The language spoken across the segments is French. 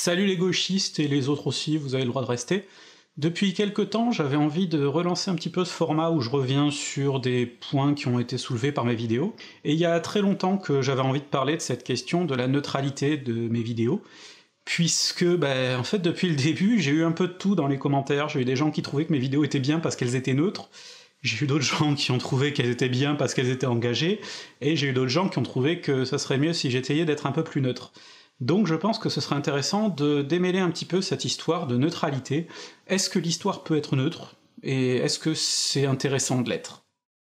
Salut les gauchistes et les autres aussi, vous avez le droit de rester. Depuis quelque temps, j'avais envie de relancer un petit peu ce format où je reviens sur des points qui ont été soulevés par mes vidéos, et il y a très longtemps que j'avais envie de parler de cette question de la neutralité de mes vidéos, puisque, en fait, depuis le début, j'ai eu un peu de tout dans les commentaires, j'ai eu des gens qui trouvaient que mes vidéos étaient bien parce qu'elles étaient neutres, j'ai eu d'autres gens qui ont trouvé qu'elles étaient bien parce qu'elles étaient engagées, et j'ai eu d'autres gens qui ont trouvé que ça serait mieux si j'essayais d'être un peu plus neutre. Donc je pense que ce serait intéressant de démêler un petit peu cette histoire de neutralité. Est-ce que l'histoire peut être neutre? Et est-ce que c'est intéressant de l'être?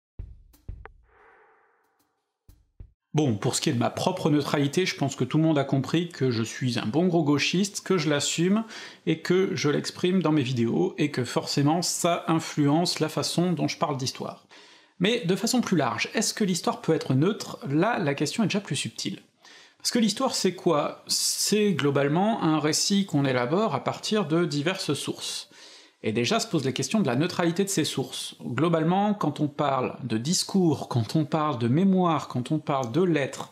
Bon, pour ce qui est de ma propre neutralité, je pense que tout le monde a compris que je suis un bon gros gauchiste, que je l'assume, et que je l'exprime dans mes vidéos, et que forcément ça influence la façon dont je parle d'histoire. Mais de façon plus large, est-ce que l'histoire peut être neutre? Là, la question est déjà plus subtile. Parce que l'histoire, c'est quoi? C'est globalement un récit qu'on élabore à partir de diverses sources. Et déjà se pose la question de la neutralité de ces sources. Globalement, quand on parle de discours, quand on parle de mémoire, quand on parle de lettres,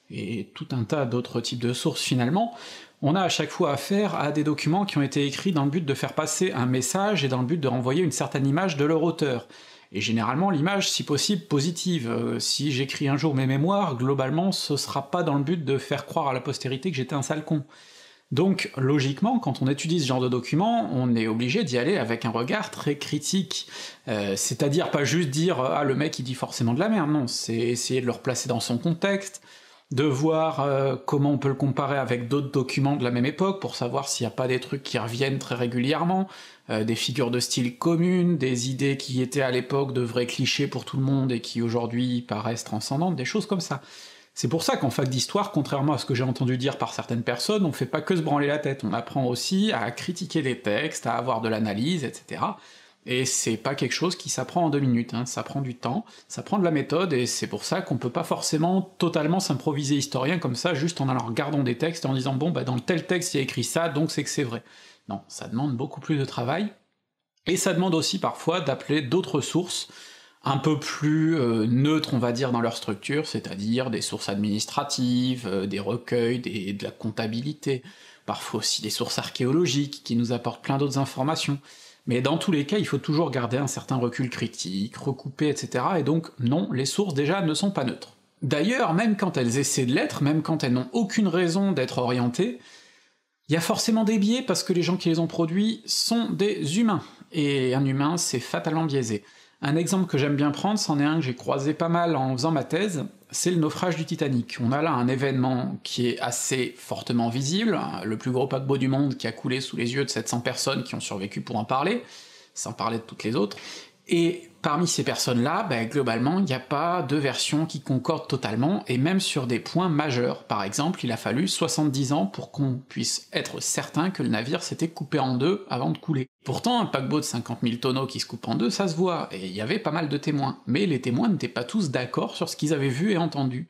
et tout un tas d'autres types de sources finalement, on a à chaque fois affaire à des documents qui ont été écrits dans le but de faire passer un message et dans le but de renvoyer une certaine image de leur auteur. Et généralement l'image, si possible, positive. Si j'écris un jour mes mémoires, globalement ce sera pas dans le but de faire croire à la postérité que j'étais un sale con. Donc, logiquement, quand on étudie ce genre de documents, on est obligé d'y aller avec un regard très critique. C'est-à-dire pas juste dire « Ah, le mec il dit forcément de la merde », non, c'est essayer de le replacer dans son contexte, de voir comment on peut le comparer avec d'autres documents de la même époque, pour savoir s'il n'y a pas des trucs qui reviennent très régulièrement, des figures de style communes, des idées qui étaient à l'époque de vrais clichés pour tout le monde et qui aujourd'hui paraissent transcendantes, des choses comme ça. C'est pour ça qu'en fac d'histoire, contrairement à ce que j'ai entendu dire par certaines personnes, on fait pas que se branler la tête, on apprend aussi à critiquer des textes, à avoir de l'analyse, etc. Et c'est pas quelque chose qui s'apprend en 2 minutes, hein, ça prend du temps, ça prend de la méthode, et c'est pour ça qu'on peut pas forcément totalement s'improviser historien comme ça, juste en allant regardant des textes et en disant « bon dans tel texte il y a écrit ça, donc c'est que c'est vrai ». Non, ça demande beaucoup plus de travail, et ça demande aussi parfois d'appeler d'autres sources, un peu plus neutres, on va dire, dans leur structure, c'est-à-dire des sources administratives, des recueils, de la comptabilité, parfois aussi des sources archéologiques qui nous apportent plein d'autres informations. Mais dans tous les cas, il faut toujours garder un certain recul critique, recouper, etc., et donc non, les sources déjà ne sont pas neutres. D'ailleurs, même quand elles essaient de l'être, même quand elles n'ont aucune raison d'être orientées, il y a forcément des biais parce que les gens qui les ont produits sont des humains, et un humain c'est fatalement biaisé. Un exemple que j'aime bien prendre, c'en est un que j'ai croisé pas mal en faisant ma thèse, c'est le naufrage du Titanic. On a là un événement qui est assez fortement visible, le plus gros paquebot du monde qui a coulé sous les yeux de 700 personnes qui ont survécu pour en parler, sans parler de toutes les autres, et parmi ces personnes-là, globalement, il n'y a pas de version qui concorde totalement, et même sur des points majeurs. Par exemple, il a fallu 70 ans pour qu'on puisse être certain que le navire s'était coupé en deux avant de couler. Pourtant, un paquebot de 50 000 tonneaux qui se coupe en deux, ça se voit, et il y avait pas mal de témoins, mais les témoins n'étaient pas tous d'accord sur ce qu'ils avaient vu et entendu.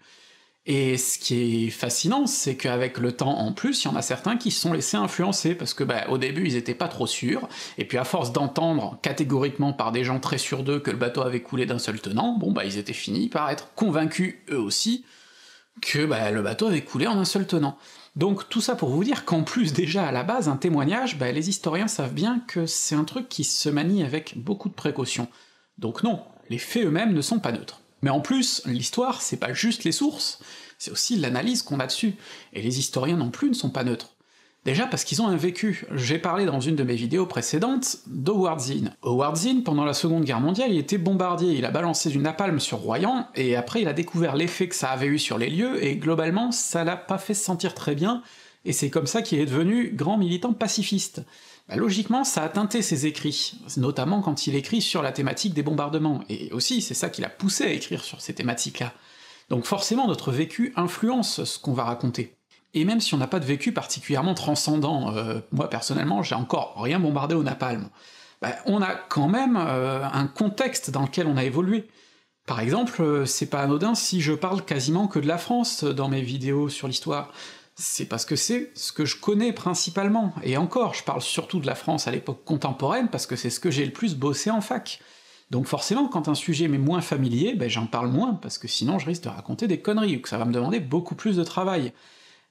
Et ce qui est fascinant, c'est qu'avec le temps en plus, il y en a certains qui se sont laissés influencer, parce que au début ils étaient pas trop sûrs, et puis à force d'entendre catégoriquement par des gens très sûrs d'eux que le bateau avait coulé d'un seul tenant, ils étaient finis par être convaincus eux aussi que le bateau avait coulé en un seul tenant. Donc tout ça pour vous dire qu'en plus déjà à la base, un témoignage, les historiens savent bien que c'est un truc qui se manie avec beaucoup de précautions. Donc non, les faits eux-mêmes ne sont pas neutres. Mais en plus, l'histoire, c'est pas juste les sources, c'est aussi l'analyse qu'on a dessus, et les historiens non plus ne sont pas neutres. Déjà parce qu'ils ont un vécu. J'ai parlé dans une de mes vidéos précédentes d'Howard Zinn. Howard Zinn, pendant la Seconde Guerre mondiale, il était bombardier, il a balancé du napalm sur Royan, et après il a découvert l'effet que ça avait eu sur les lieux, et globalement ça l'a pas fait se sentir très bien, et c'est comme ça qu'il est devenu grand militant pacifiste. Logiquement, ça a teinté ses écrits, notamment quand il écrit sur la thématique des bombardements, et aussi c'est ça qui l'a poussé à écrire sur ces thématiques-là. Donc forcément notre vécu influence ce qu'on va raconter. Et même si on n'a pas de vécu particulièrement transcendant, moi personnellement j'ai encore rien bombardé au napalm, on a quand même un contexte dans lequel on a évolué. Par exemple, c'est pas anodin si je parle quasiment que de la France dans mes vidéos sur l'histoire. C'est parce que c'est ce que je connais principalement, et encore, je parle surtout de la France à l'époque contemporaine parce que c'est ce que j'ai le plus bossé en fac. Donc forcément, quand un sujet m'est moins familier, j'en parle moins, parce que sinon je risque de raconter des conneries, ou que ça va me demander beaucoup plus de travail.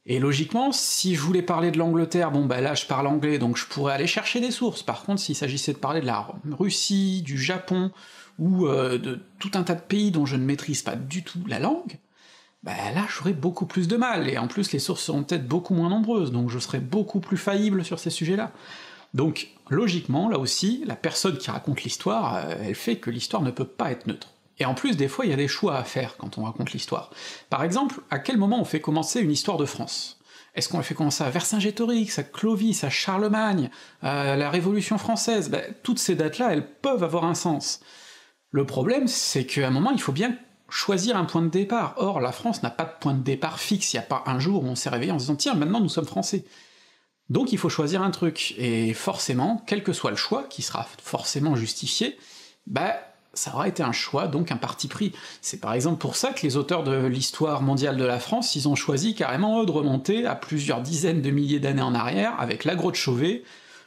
Et logiquement, si je voulais parler de l'Angleterre, bon bah là je parle anglais, donc je pourrais aller chercher des sources. Par contre, s'il s'agissait de parler de la Russie, du Japon, ou de tout un tas de pays dont je ne maîtrise pas du tout la langue, bah là j'aurais beaucoup plus de mal, et en plus les sources seront peut-être beaucoup moins nombreuses, donc je serais beaucoup plus faillible sur ces sujets-là. Donc, logiquement, là aussi, la personne qui raconte l'histoire, elle fait que l'histoire ne peut pas être neutre. Et en plus, des fois, il y a des choix à faire quand on raconte l'histoire. Par exemple, à quel moment on fait commencer une histoire de France? Est-ce qu'on la fait commencer à Vercingétorix, à Clovis, à Charlemagne, à la Révolution française? Ben, toutes ces dates-là, elles peuvent avoir un sens. Le problème, c'est qu'à un moment, il faut bien choisir un point de départ. Or, la France n'a pas de point de départ fixe, il n'y a pas un jour où on s'est réveillé en se disant « Tiens, maintenant nous sommes français ». Donc il faut choisir un truc, et forcément, quel que soit le choix, qui sera forcément justifié, bah ça aura été un choix, donc un parti pris. C'est par exemple pour ça que les auteurs de l'histoire mondiale de la France, ils ont choisi carrément eux de remonter à plusieurs dizaines de milliers d'années en arrière, avec l'aggro de Chauvet,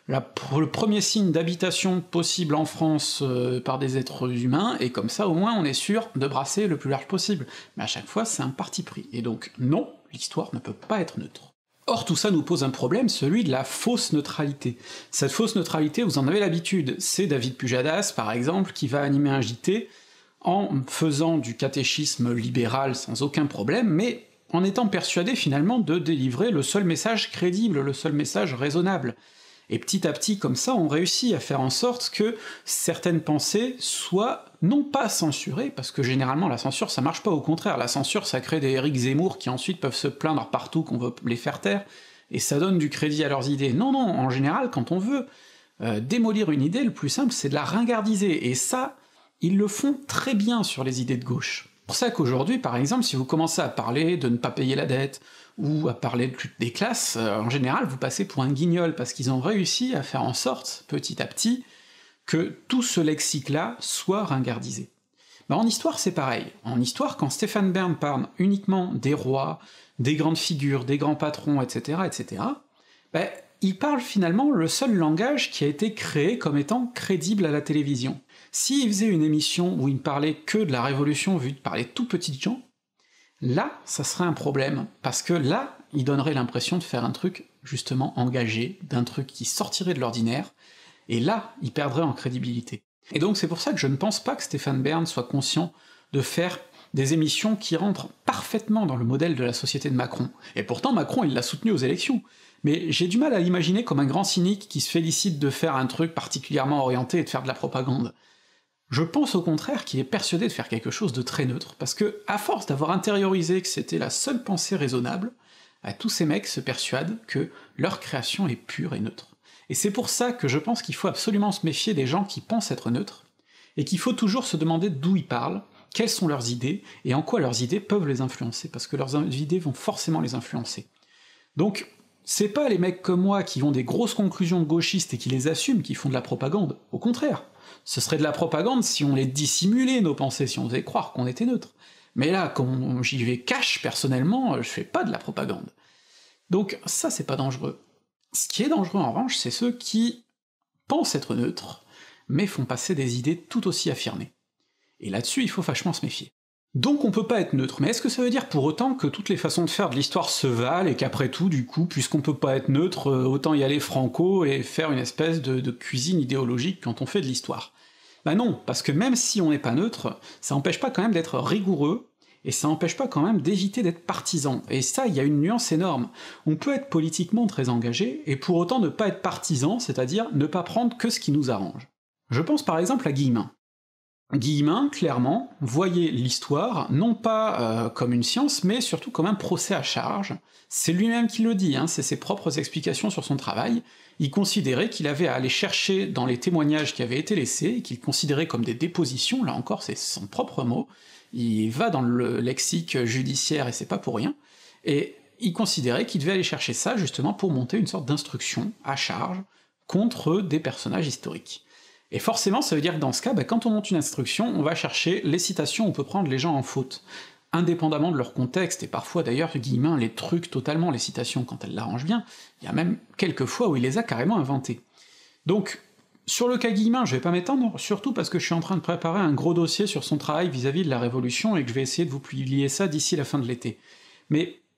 le premier signe d'habitation possible en France par des êtres humains, et comme ça au moins on est sûr de brasser le plus large possible. Mais à chaque fois c'est un parti pris, et donc non, l'histoire ne peut pas être neutre. Or tout ça nous pose un problème, celui de la fausse neutralité. Cette fausse neutralité, vous en avez l'habitude, c'est David Pujadas, par exemple, qui va animer un JT en faisant du catéchisme libéral sans aucun problème, mais en étant persuadé finalement de délivrer le seul message crédible, le seul message raisonnable. Et petit à petit, comme ça, on réussit à faire en sorte que certaines pensées soient non pas censurées, parce que généralement la censure ça marche pas, au contraire, la censure ça crée des Éric Zemmour qui ensuite peuvent se plaindre partout qu'on veut les faire taire, et ça donne du crédit à leurs idées. Non, non, en général, quand on veut démolir une idée, le plus simple c'est de la ringardiser, et ça, ils le font très bien sur les idées de gauche. C'est pour ça qu'aujourd'hui, par exemple, si vous commencez à parler de ne pas payer la dette, ou à parler de lutte des classes, en général vous passez pour un guignol, parce qu'ils ont réussi à faire en sorte, petit à petit, que tout ce lexique-là soit ringardisé. Ben en histoire c'est pareil. En histoire, quand Stéphane Bern parle uniquement des rois, des grandes figures, des grands patrons, etc., ben il parle finalement le seul langage qui a été créé comme étant crédible à la télévision. S'il faisait une émission où il ne parlait que de la Révolution vue par les tout petites gens, là, ça serait un problème, parce que là, il donnerait l'impression de faire un truc justement engagé, d'un truc qui sortirait de l'ordinaire, et là, il perdrait en crédibilité. Et donc c'est pour ça que je ne pense pas que Stéphane Bern soit conscient de faire des émissions qui rentrent parfaitement dans le modèle de la société de Macron. Et pourtant Macron il l'a soutenu aux élections. Mais j'ai du mal à l'imaginer comme un grand cynique qui se félicite de faire un truc particulièrement orienté et de faire de la propagande. Je pense au contraire qu'il est persuadé de faire quelque chose de très neutre, parce que, à force d'avoir intériorisé que c'était la seule pensée raisonnable, tous ces mecs se persuadent que leur création est pure et neutre. Et c'est pour ça que je pense qu'il faut absolument se méfier des gens qui pensent être neutres, et qu'il faut toujours se demander d'où ils parlent, quelles sont leurs idées, et en quoi leurs idées peuvent les influencer, parce que leurs idées vont forcément les influencer. Donc, c'est pas les mecs comme moi qui ont des grosses conclusions de gauchistes et qui les assument qui font de la propagande, au contraire. Ce serait de la propagande si on les dissimulait, nos pensées, si on faisait croire qu'on était neutre. Mais là, quand j'y vais cash, personnellement, je fais pas de la propagande. Donc ça, c'est pas dangereux. Ce qui est dangereux, en revanche, c'est ceux qui pensent être neutres, mais font passer des idées tout aussi affirmées. Et là-dessus, il faut vachement se méfier. Donc on peut pas être neutre, mais est-ce que ça veut dire pour autant que toutes les façons de faire de l'histoire se valent, et qu'après tout, du coup, puisqu'on peut pas être neutre, autant y aller franco et faire une espèce de cuisine idéologique quand on fait de l'histoire? Bah non, parce que même si on n'est pas neutre, ça empêche pas quand même d'être rigoureux, et ça empêche pas quand même d'éviter d'être partisan, et ça, il y a une nuance énorme. On peut être politiquement très engagé, et pour autant ne pas être partisan, c'est-à-dire ne pas prendre que ce qui nous arrange. Je pense par exemple à Guillemin. Guillemin, clairement, voyait l'histoire, non pas comme une science, mais surtout comme un procès à charge. C'est lui-même qui le dit, hein, c'est ses propres explications sur son travail. Il considérait qu'il avait à aller chercher dans les témoignages qui avaient été laissés, et qu'il considérait comme des dépositions, là encore c'est son propre mot, il va dans le lexique judiciaire et c'est pas pour rien, et il considérait qu'il devait aller chercher ça justement pour monter une sorte d'instruction à charge contre des personnages historiques. Et forcément, ça veut dire que dans ce cas, quand on monte une instruction, on va chercher les citations où on peut prendre les gens en faute, indépendamment de leur contexte, et parfois d'ailleurs Guillemin les truque totalement, les citations, quand elles l'arrangent bien, il y a même quelques fois où il les a carrément inventées. Donc, sur le cas Guillemin, je vais pas m'étendre, surtout parce que je suis en train de préparer un gros dossier sur son travail vis-à-vis de la Révolution, et que je vais essayer de vous publier ça d'ici la fin de l'été. Mais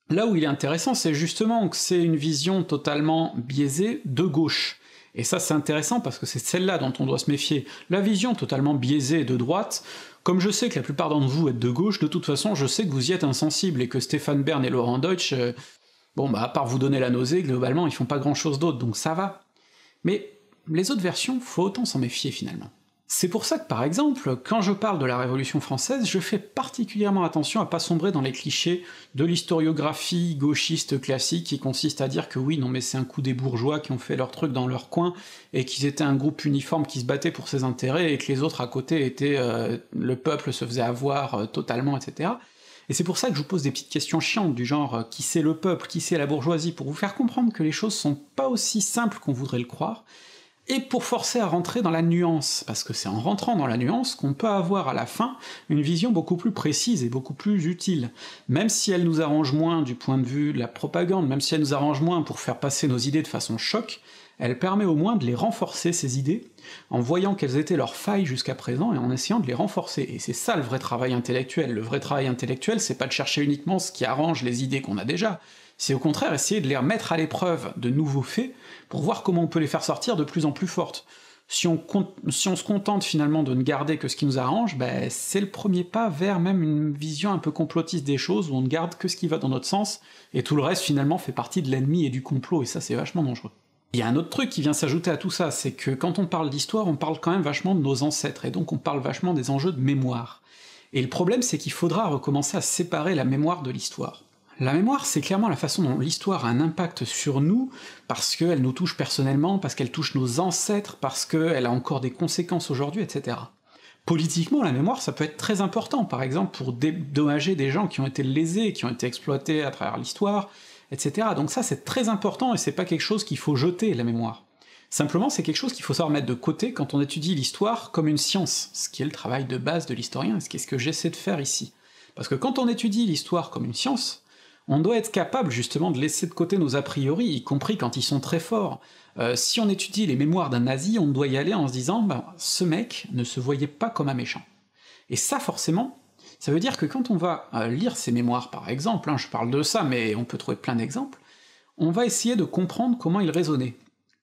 Là où il est intéressant, c'est justement que c'est une vision totalement biaisée de gauche. Et ça c'est intéressant parce que c'est celle-là dont on doit se méfier. La vision totalement biaisée de droite, comme je sais que la plupart d'entre vous êtes de gauche, de toute façon je sais que vous y êtes insensibles, et que Stéphane Bern et Laurent Deutsch, bon bah à part vous donner la nausée, globalement ils font pas grand chose d'autre, donc ça va. Mais les autres versions, faut autant s'en méfier finalement. C'est pour ça que par exemple, quand je parle de la Révolution française, je fais particulièrement attention à pas sombrer dans les clichés de l'historiographie gauchiste classique qui consiste à dire que oui, non mais c'est un coup des bourgeois qui ont fait leur truc dans leur coin, et qu'ils étaient un groupe uniforme qui se battait pour ses intérêts, et que les autres à côté étaient... le peuple se faisait avoir totalement, etc. Et c'est pour ça que je vous pose des petites questions chiantes, du genre qui c'est le peuple, qui c'est la bourgeoisie, pour vous faire comprendre que les choses sont pas aussi simples qu'on voudrait le croire, et pour forcer à rentrer dans la nuance, parce que c'est en rentrant dans la nuance qu'on peut avoir à la fin une vision beaucoup plus précise et beaucoup plus utile. Même si elle nous arrange moins du point de vue de la propagande, même si elle nous arrange moins pour faire passer nos idées de façon choc, elle permet au moins de les renforcer, ces idées, en voyant quelles étaient leurs failles jusqu'à présent et en essayant de les renforcer. Et c'est ça le vrai travail intellectuel. Le vrai travail intellectuel, c'est pas de chercher uniquement ce qui arrange les idées qu'on a déjà, c'est au contraire essayer de les remettre à l'épreuve de nouveaux faits, pour voir comment on peut les faire sortir de plus en plus fortes. Si on se contente finalement de ne garder que ce qui nous arrange, ben c'est le premier pas vers même une vision un peu complotiste des choses, où on ne garde que ce qui va dans notre sens, et tout le reste finalement fait partie de l'ennemi et du complot, et ça c'est vachement dangereux. Il y a un autre truc qui vient s'ajouter à tout ça, c'est que quand on parle d'histoire, on parle quand même vachement de nos ancêtres, et donc on parle vachement des enjeux de mémoire. Et le problème c'est qu'il faudra recommencer à séparer la mémoire de l'histoire. La mémoire, c'est clairement la façon dont l'histoire a un impact sur nous, parce qu'elle nous touche personnellement, parce qu'elle touche nos ancêtres, parce qu'elle a encore des conséquences aujourd'hui, etc. Politiquement, la mémoire, ça peut être très important, par exemple pour dédommager des gens qui ont été lésés, qui ont été exploités à travers l'histoire, etc. Donc ça c'est très important, et c'est pas quelque chose qu'il faut jeter, la mémoire. Simplement, c'est quelque chose qu'il faut savoir mettre de côté quand on étudie l'histoire comme une science, ce qui est le travail de base de l'historien, et ce qui est ce que j'essaie de faire ici. Parce que quand on étudie l'histoire comme une science, on doit être capable justement de laisser de côté nos a priori, y compris quand ils sont très forts. Si on étudie les mémoires d'un nazi, on doit y aller en se disant bah, ce mec ne se voyait pas comme un méchant. Et ça forcément, ça veut dire que quand on va lire ses mémoires par exemple, je parle de ça, mais on peut trouver plein d'exemples, on va essayer de comprendre comment il raisonnait.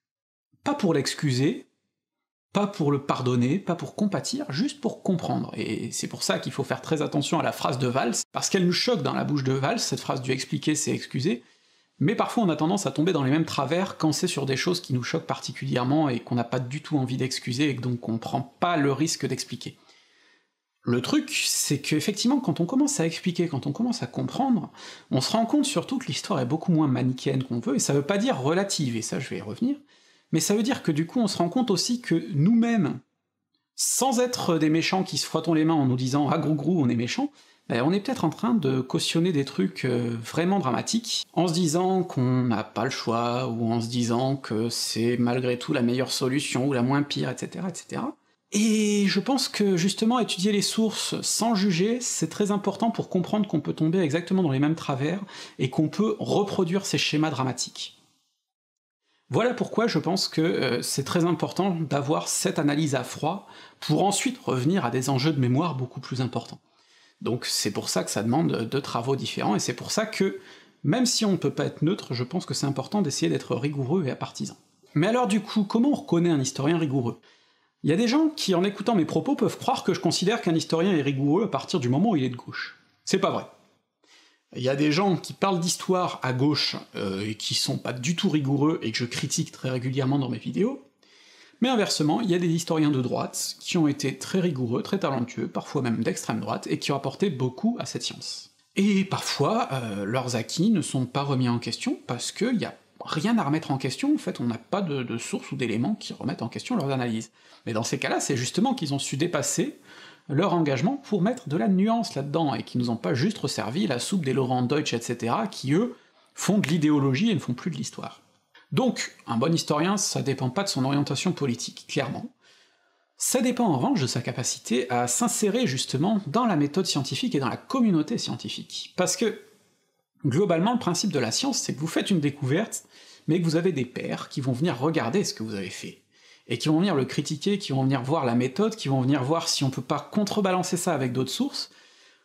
Pas pour l'excuser, pas pour le pardonner, pas pour compatir, juste pour comprendre. Et c'est pour ça qu'il faut faire très attention à la phrase de Valls, parce qu'elle nous choque dans la bouche de Valls, cette phrase du expliquer c'est excuser, mais parfois on a tendance à tomber dans les mêmes travers quand c'est sur des choses qui nous choquent particulièrement et qu'on n'a pas du tout envie d'excuser, et que donc on prend pas le risque d'expliquer. Le truc, c'est qu'effectivement, quand on commence à expliquer, quand on commence à comprendre, on se rend compte surtout que l'histoire est beaucoup moins manichéenne qu'on veut, et ça veut pas dire relative, et ça je vais y revenir, mais ça veut dire que du coup on se rend compte aussi que nous-mêmes, sans être des méchants qui se frottent les mains en nous disant « ah grou on est méchants », ben on est peut-être en train de cautionner des trucs vraiment dramatiques, en se disant qu'on n'a pas le choix, ou en se disant que c'est malgré tout la meilleure solution, ou la moins pire, etc., etc. Et je pense que justement étudier les sources sans juger, c'est très important pour comprendre qu'on peut tomber exactement dans les mêmes travers, et qu'on peut reproduire ces schémas dramatiques. Voilà pourquoi je pense que c'est très important d'avoir cette analyse à froid, pour ensuite revenir à des enjeux de mémoire beaucoup plus importants. Donc c'est pour ça que ça demande deux travaux différents, et c'est pour ça que, même si on ne peut pas être neutre, je pense que c'est important d'essayer d'être rigoureux et apartisan. Mais alors du coup, comment on reconnaît un historien rigoureux? Il y a des gens qui, en écoutant mes propos, peuvent croire que je considère qu'un historien est rigoureux à partir du moment où il est de gauche. C'est pas vrai. Il y a des gens qui parlent d'histoire à gauche et qui sont pas du tout rigoureux et que je critique très régulièrement dans mes vidéos, mais inversement, il y a des historiens de droite qui ont été très rigoureux, très talentueux, parfois même d'extrême droite, et qui ont apporté beaucoup à cette science. Et parfois, leurs acquis ne sont pas remis en question, parce qu'il y a rien à remettre en question, en fait on n'a pas de sources ou d'éléments qui remettent en question leurs analyses. Mais dans ces cas-là, c'est justement qu'ils ont su dépasser leur engagement pour mettre de la nuance là-dedans, et qui nous ont pas juste resservi la soupe des Laurent Deutsch, etc., qui eux font de l'idéologie et ne font plus de l'histoire. Donc, un bon historien, ça dépend pas de son orientation politique, clairement. Ça dépend en revanche de sa capacité à s'insérer justement dans la méthode scientifique et dans la communauté scientifique. Parce que, globalement, le principe de la science, c'est que vous faites une découverte, mais que vous avez des pairs qui vont venir regarder ce que vous avez fait, et qui vont venir le critiquer, qui vont venir voir la méthode, qui vont venir voir si on peut pas contrebalancer ça avec d'autres sources,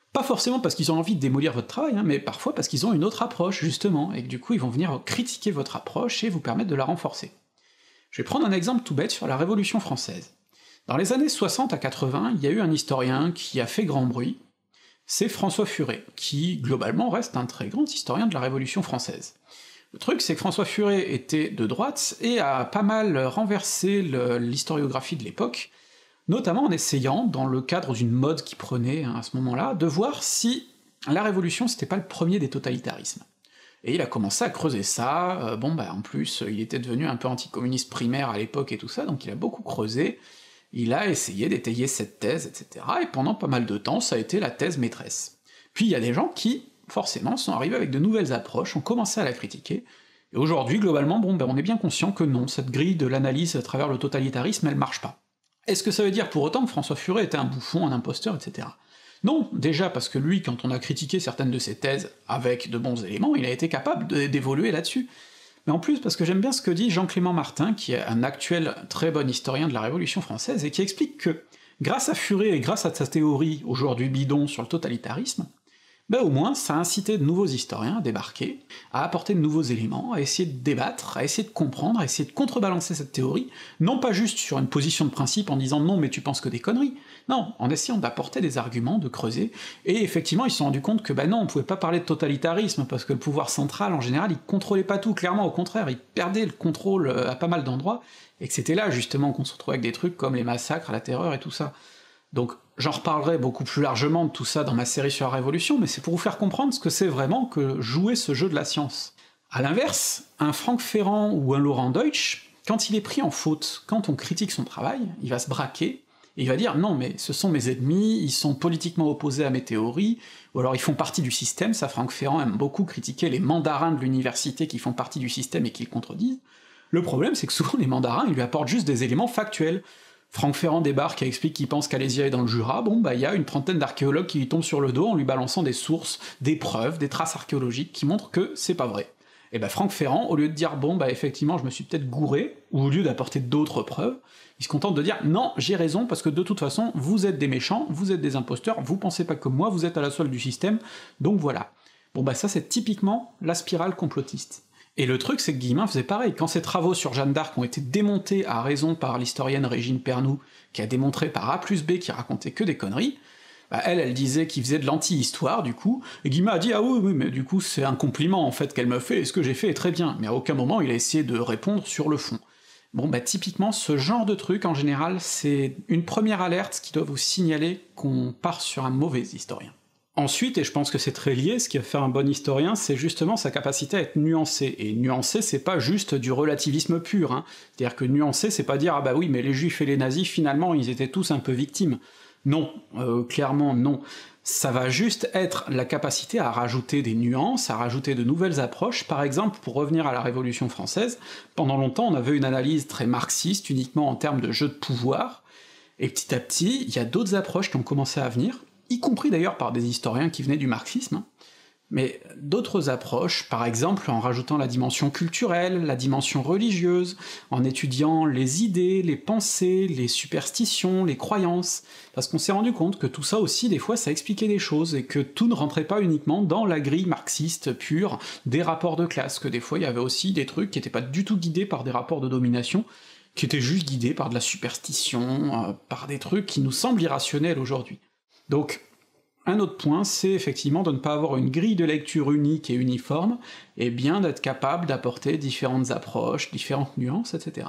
Pas forcément parce qu'ils ont envie de démolir votre travail, hein, mais parfois parce qu'ils ont une autre approche, justement, et que du coup ils vont venir critiquer votre approche et vous permettre de la renforcer. Je vais prendre un exemple tout bête sur la Révolution française. Dans les années 60 à 80, il y a eu un historien qui a fait grand bruit, c'est François Furet, qui globalement reste un très grand historien de la Révolution française. Le truc, c'est que François Furet était de droite et a pas mal renversé l'historiographie de l'époque, notamment en essayant, dans le cadre d'une mode qu'il prenait à ce moment-là, de voir si la Révolution c'était pas le premier des totalitarismes. Et il a commencé à creuser ça, en plus, il était devenu un peu anticommuniste primaire à l'époque et tout ça, donc il a beaucoup creusé, il a essayé d'étayer cette thèse, etc., et pendant pas mal de temps, ça a été la thèse maîtresse. Puis il y a des gens qui, forcément, sont arrivés avec de nouvelles approches, ont commencé à la critiquer, et aujourd'hui, globalement, on est bien conscient que non, cette grille de l'analyse à travers le totalitarisme, elle marche pas. Est-ce que ça veut dire pour autant que François Furet était un bouffon, un imposteur, etc. Non, déjà parce que lui, quand on a critiqué certaines de ses thèses avec de bons éléments, il a été capable d'évoluer là-dessus. Mais en plus parce que j'aime bien ce que dit Jean-Clément Martin, qui est un actuel très bon historien de la Révolution française, et qui explique que, grâce à Furet et grâce à sa théorie, aujourd'hui bidon, sur le totalitarisme, au moins ça a incité de nouveaux historiens à débarquer, à apporter de nouveaux éléments, à essayer de débattre, à essayer de comprendre, à essayer de contrebalancer cette théorie, non pas juste sur une position de principe en disant non mais tu penses que des conneries, non, en essayant d'apporter des arguments, de creuser, et effectivement ils se sont rendus compte que non, on pouvait pas parler de totalitarisme, parce que le pouvoir central en général il contrôlait pas tout, clairement au contraire, il perdait le contrôle à pas mal d'endroits, et que c'était là justement qu'on se retrouvait avec des trucs comme les massacres, la terreur et tout ça. Donc j'en reparlerai beaucoup plus largement de tout ça dans ma série sur la Révolution, mais c'est pour vous faire comprendre ce que c'est vraiment que jouer ce jeu de la science. A l'inverse, un Franck Ferrand ou un Laurent Deutsch, quand il est pris en faute, quand on critique son travail, il va se braquer, et il va dire « non mais ce sont mes ennemis, ils sont politiquement opposés à mes théories, ou alors ils font partie du système », ça Franck Ferrand aime beaucoup critiquer les mandarins de l'université qui font partie du système et qui le contredisent. Le problème c'est que souvent les mandarins ils lui apportent juste des éléments factuels. Franck Ferrand débarque et explique qu'il pense qu'Alésia est dans le Jura, il y a une trentaine d'archéologues qui lui tombent sur le dos en lui balançant des sources, des preuves, des traces archéologiques qui montrent que c'est pas vrai. Et Franck Ferrand, au lieu de dire effectivement je me suis peut-être gouré, ou au lieu d'apporter d'autres preuves, il se contente de dire non, j'ai raison, parce que de toute façon, vous êtes des méchants, vous êtes des imposteurs, vous pensez pas comme moi, vous êtes à la solde du système, donc voilà. Ça c'est typiquement la spirale complotiste. Et le truc, c'est que Guillemin faisait pareil, quand ses travaux sur Jeanne d'Arc ont été démontés à raison par l'historienne Régine Pernoud, qui a démontré par A plus B qu'il racontait que des conneries, elle disait qu'il faisait de l'anti-histoire, du coup, et Guillemin a dit « ah oui, mais du coup c'est un compliment en fait qu'elle me fait, et ce que j'ai fait est très bien », mais à aucun moment il a essayé de répondre sur le fond. Typiquement, ce genre de truc, en général, c'est une première alerte qui doit vous signaler qu'on part sur un mauvais historien. Ensuite, et je pense que c'est très lié, ce qui va faire un bon historien, c'est justement sa capacité à être nuancé, et nuancé c'est pas juste du relativisme pur, hein. C'est-à-dire que nuancé c'est pas dire « ah oui, mais les juifs et les nazis, finalement, ils étaient tous un peu victimes ». Non, clairement non. Ça va juste être la capacité à rajouter des nuances, à rajouter de nouvelles approches. Par exemple, pour revenir à la Révolution française, pendant longtemps on avait une analyse très marxiste, uniquement en termes de jeu de pouvoir, et petit à petit, il y a d'autres approches qui ont commencé à venir, y compris d'ailleurs par des historiens qui venaient du marxisme, mais d'autres approches, par exemple en rajoutant la dimension culturelle, la dimension religieuse, en étudiant les idées, les pensées, les superstitions, les croyances, parce qu'on s'est rendu compte que tout ça aussi, des fois, ça expliquait des choses, et que tout ne rentrait pas uniquement dans la grille marxiste pure des rapports de classe, que des fois il y avait aussi des trucs qui étaient pas du tout guidés par des rapports de domination, qui étaient juste guidés par de la superstition, par des trucs qui nous semblent irrationnels aujourd'hui. Donc, un autre point, c'est effectivement de ne pas avoir une grille de lecture unique et uniforme, et bien d'être capable d'apporter différentes approches, différentes nuances, etc.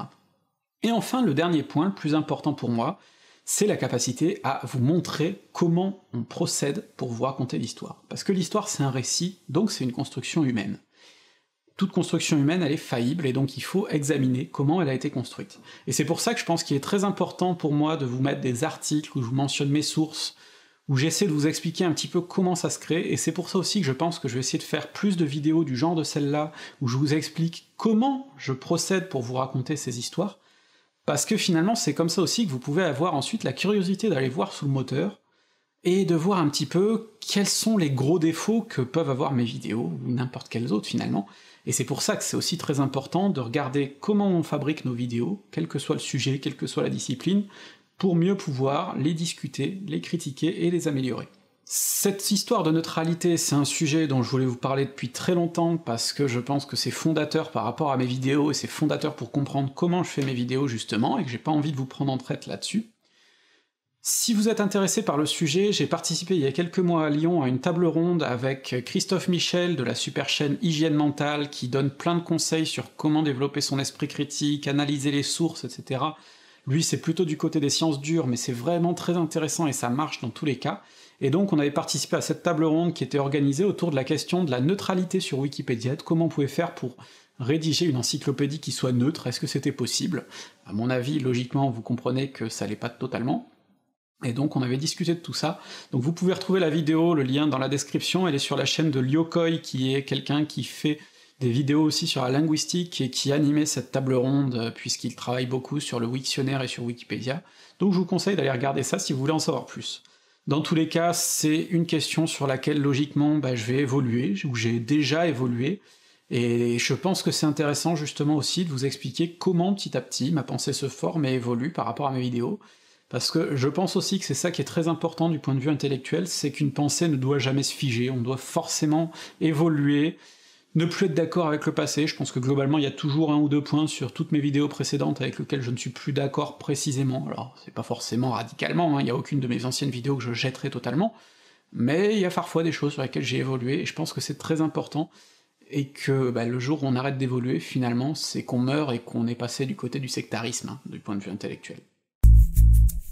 Et enfin, le dernier point, le plus important pour moi, c'est la capacité à vous montrer comment on procède pour vous raconter l'histoire. Parce que l'histoire c'est un récit, donc c'est une construction humaine. Toute construction humaine, elle est faillible, et donc il faut examiner comment elle a été construite. Et c'est pour ça que je pense qu'il est très important pour moi de vous mettre des articles où je vous mentionne mes sources, où j'essaie de vous expliquer un petit peu comment ça se crée, et c'est pour ça aussi que je pense que je vais essayer de faire plus de vidéos du genre de celle-là, où je vous explique comment je procède pour vous raconter ces histoires, parce que finalement c'est comme ça aussi que vous pouvez avoir ensuite la curiosité d'aller voir sous le moteur, et de voir un petit peu quels sont les gros défauts que peuvent avoir mes vidéos, ou n'importe quelles autres finalement, et c'est pour ça que c'est aussi très important de regarder comment on fabrique nos vidéos, quel que soit le sujet, quelle que soit la discipline, pour mieux pouvoir les discuter, les critiquer et les améliorer. Cette histoire de neutralité, c'est un sujet dont je voulais vous parler depuis très longtemps, parce que je pense que c'est fondateur par rapport à mes vidéos, et c'est fondateur pour comprendre comment je fais mes vidéos justement, et que j'ai pas envie de vous prendre en traite là-dessus. Si vous êtes intéressé par le sujet, j'ai participé il y a quelques mois à Lyon à une table ronde avec Christophe Michel de la super chaîne Hygiène Mentale, qui donne plein de conseils sur comment développer son esprit critique, analyser les sources, etc. Lui c'est plutôt du côté des sciences dures, mais c'est vraiment très intéressant et ça marche dans tous les cas. Et donc on avait participé à cette table ronde qui était organisée autour de la question de la neutralité sur Wikipédia, de comment on pouvait faire pour rédiger une encyclopédie qui soit neutre, est-ce que c'était possible? À mon avis, logiquement, vous comprenez que ça l'est pas totalement. Et donc on avait discuté de tout ça, donc vous pouvez retrouver la vidéo, le lien dans la description, elle est sur la chaîne de Lyokoi, qui est quelqu'un qui fait des vidéos aussi sur la linguistique et qui animait cette table ronde, puisqu'il travaille beaucoup sur le Wiktionnaire et sur Wikipédia, donc je vous conseille d'aller regarder ça si vous voulez en savoir plus. Dans tous les cas, c'est une question sur laquelle logiquement je vais évoluer, ou j'ai déjà évolué, et je pense que c'est intéressant justement aussi de vous expliquer comment petit à petit ma pensée se forme et évolue par rapport à mes vidéos, parce que je pense aussi que c'est ça qui est très important du point de vue intellectuel, c'est qu'une pensée ne doit jamais se figer, on doit forcément évoluer, ne plus être d'accord avec le passé. Je pense que globalement il y a toujours un ou deux points sur toutes mes vidéos précédentes avec lesquels je ne suis plus d'accord précisément, alors c'est pas forcément radicalement, hein, il y a aucune de mes anciennes vidéos que je jetterai totalement, mais il y a parfois des choses sur lesquelles j'ai évolué, et je pense que c'est très important, et que le jour où on arrête d'évoluer, finalement, c'est qu'on meurt et qu'on est passé du côté du sectarisme, hein, du point de vue intellectuel.